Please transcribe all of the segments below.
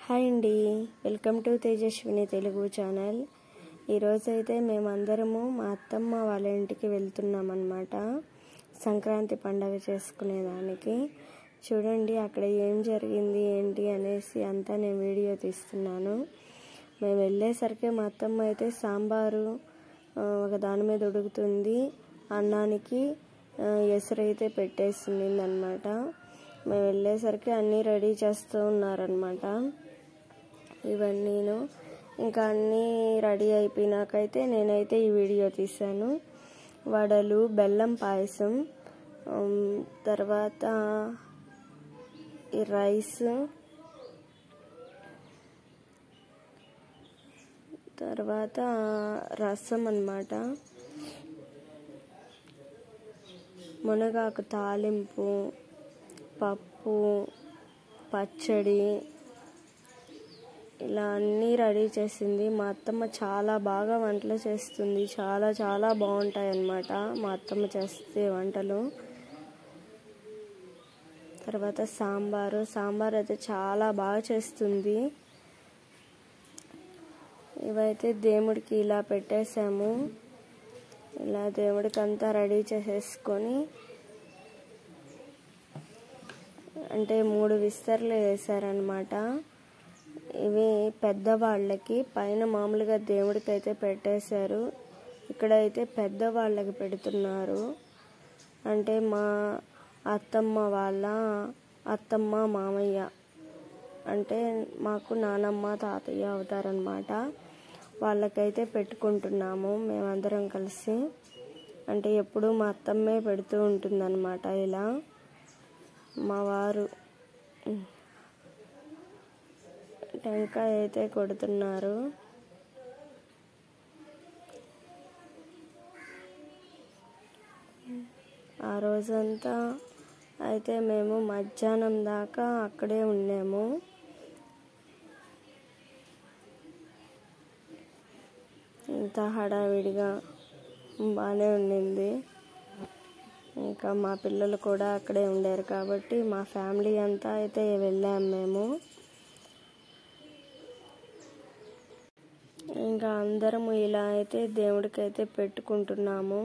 Hi అండి, welcome to Tejaswini Telugu channel. ఈరోజైతే మేమందరము మా అత్తమ్మ వాళ్ళ ఇంటికి వెళ్తున్నాం అన్నమాట, సంక్రాంతి పండగ చేసుకునేదానికి. చూడండి అక్కడ ఏం జరిగింది ఏంటి అనేసి అంతా నేను వీడియో తీస్తున్నాను. మేము వెళ్ళేసరికి మా అత్తమ్మ అయితే సాంబారు ఒక దాని మీద ఉడుకుతుంది, అన్నానికి ఎసరైతే పెట్టేసింది అన్నమాట. మేము వెళ్ళేసరికి అన్నీ రెడీ చేస్తూ ఉన్నారనమాట. ఇవన్నీను ఇంకా అన్నీ రెడీ అయిపోయినాకైతే నేనైతే ఈ వీడియో తీశాను. వడలు, బెల్లం పాయసం, తర్వాత ఈ రైస్, తర్వాత రసం అన్నమాట, మునగాకు తాలింపు, పప్పు, పచ్చడి, ఇలా అన్నీ రెడీ చేసింది. మా అత్తమ్మ చాలా బాగా వంటలు చేస్తుంది, చాలా చాలా బాగుంటాయి అన్నమాట మా అత్తమ్మ చేసే వంటలు. తర్వాత సాంబార్ అయితే చాలా బాగా చేస్తుంది. ఇవైతే దేవుడికి ఇలా పెట్టేసాము. ఇలా దేవుడికి అంతా రెడీ చేసేసుకొని అంటే 3 విస్తర్లు వేసారనమాట. ఇవి పెద్దవాళ్ళకి, పైన మామూలుగా దేవుడికి అయితే పెట్టేశారు, ఇక్కడైతే పెద్దవాళ్ళకి పెడుతున్నారు. అంటే మా అత్తమ్మ వాళ్ళ అత్తమ్మ మామయ్య, అంటే మాకు నానమ్మ తాతయ్య అవుతారనమాట, వాళ్ళకైతే పెట్టుకుంటున్నాము మేమందరం కలిసి. అంటే ఎప్పుడు మా అత్తమ్మే పెడుతూ ఉంటుందన్నమాట. ఇలా మా వారు టెంకాయ అయితే కొడుతున్నారు. ఆ రోజంతా అయితే మేము మధ్యాహ్నం దాకా అక్కడే ఉన్నాము. ఇంత హడావిడిగా బాగానే ఉండింది. ఇంకా మా పిల్లలు కూడా అక్కడే ఉండారు కాబట్టి మా ఫ్యామిలీ అంతా అయితే వెళ్ళాము మేము. ఇంకా అందరము ఇలా అయితే దేవుడికి అయితే పెట్టుకుంటున్నాము.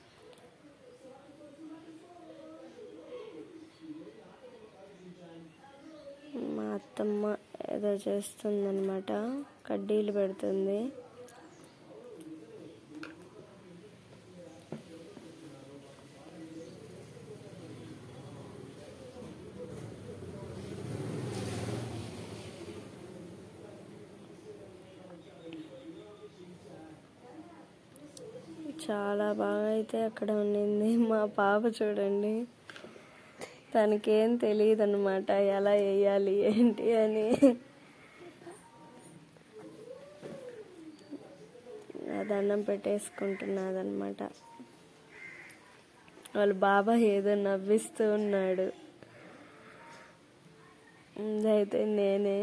మా అత్తమ్మ ఏదో చేస్తుందన్నమాట, కడ్డీలు పెడుతుంది. చాలా బాగా అయితే అక్కడ ఉండింది. మా పాప చూడండి, తనకేం తెలియదు అనమాట ఎలా వేయాలి ఏంటి అని. దండం పెట్టేసుకుంటున్నదన్నమాట. వాళ్ళ బాబా ఏదో నవ్విస్తూ ఉన్నాడు. ఇదైతే నేనే.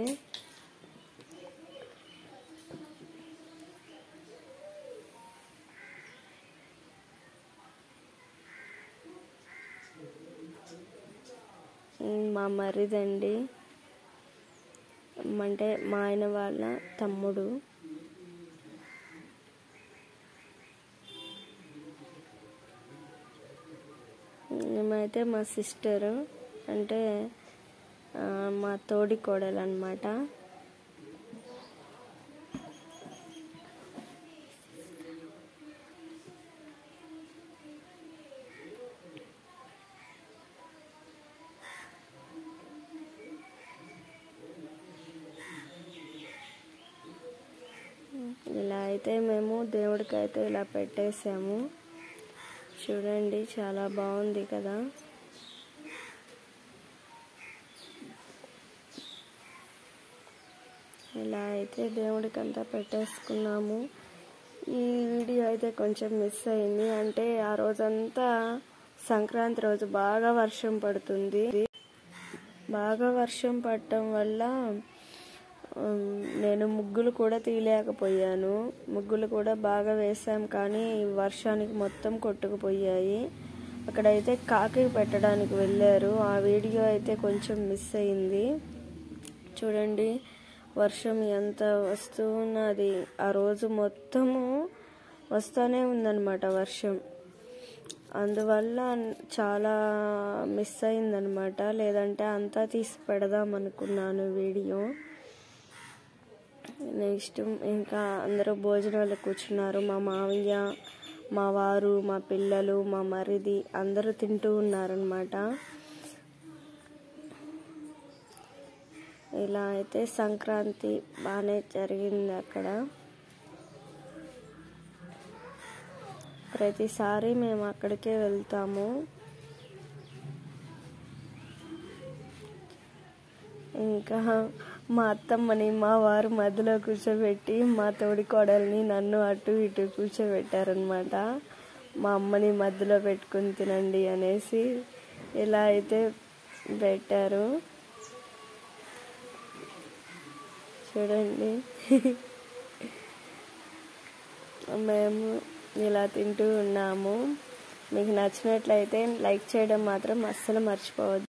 మా మరిదండి, అంటే మా ఆయన వాళ్ళ తమ్ముడు. మేమైతే మా సిస్టరు, అంటే మా తోడి కోడలు అన్నమాట. ఇలా అయితే మేము దేవుడికి అయితే ఇలా పెట్టేసాము. చూడండి చాలా బాగుంది కదా. ఇలా అయితే దేవుడికి అంతా పెట్టేసుకున్నాము. ఈ వీడియో అయితే కొంచెం మిస్ అయింది, అంటే ఆ రోజంతా సంక్రాంతి రోజు బాగా వర్షం పడుతుంది. బాగా వర్షం పడటం వల్ల నేను ముగ్గులు కూడా తీయలేకపోయాను. ముగ్గులు కూడా బాగా వేసాం కానీ వర్షానికి మొత్తం కొట్టుకుపోయాయి. అక్కడైతే కాకి పెట్టడానికి వెళ్ళారు, ఆ వీడియో అయితే కొంచెం మిస్ అయింది. చూడండి వర్షం ఎంత వస్తూ ఉన్నది, ఆ రోజు మొత్తము వస్తూనే ఉందన్నమాట వర్షం. అందువల్ల చాలా మిస్ అయిందనమాట, లేదంటే అంతా తీసి పెడదాం అనుకున్నాను వీడియో. నెక్స్ట్ ఇంకా అందరూ భోజనాలు కూర్చున్నారు. మా మావయ్య, మా వారు, మా పిల్లలు, మా మరిది అందరూ తింటూ ఉన్నారనమాట. ఇలా అయితే సంక్రాంతి బాగానే జరిగింది అక్కడ. ప్రతిసారి మేము అక్కడికే వెళ్తాము. ఇంకా మా అత్తమ్మని మా వారు మధ్యలో కూర్చోబెట్టి మా తోడి కోడల్ని నన్ను అటు ఇటు కూర్చోబెట్టారనమాట. మా అమ్మని మధ్యలో పెట్టుకుని తినండి అనేసి ఇలా అయితే పెట్టారు. చూడండి మేము ఇలా తింటూ ఉన్నాము. మీకు నచ్చినట్లయితే లైక్ చేయడం మాత్రం అస్సలు మర్చిపోవద్దు.